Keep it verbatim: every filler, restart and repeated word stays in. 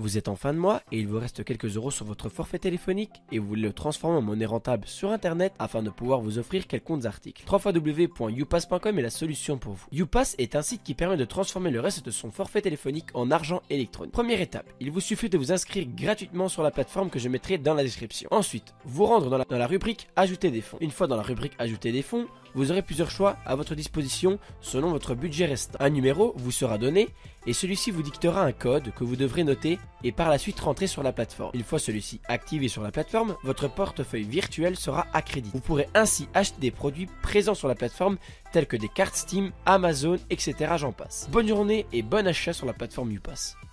Vous êtes en fin de mois et il vous reste quelques euros sur votre forfait téléphonique et vous voulez le transformer en monnaie rentable sur internet afin de pouvoir vous offrir quelconques articles. w w w point youpass point com est la solution pour vous. Youpass est un site qui permet de transformer le reste de son forfait téléphonique en argent électronique. Première étape, il vous suffit de vous inscrire gratuitement sur la plateforme que je mettrai dans la description. Ensuite, vous rendre dans la, dans la rubrique ajouter des fonds. Une fois dans la rubrique ajouter des fonds, vous aurez plusieurs choix à votre disposition selon votre budget restant. Un numéro vous sera donné et celui-ci vous dictera un code que vous devrez noter et par la suite rentrer sur la plateforme. Une fois celui-ci activé sur la plateforme, votre portefeuille virtuel sera accrédité. Vous pourrez ainsi acheter des produits présents sur la plateforme tels que des cartes Steam, Amazon, et cetera. J'en passe. Bonne journée et bon achat sur la plateforme Youpass.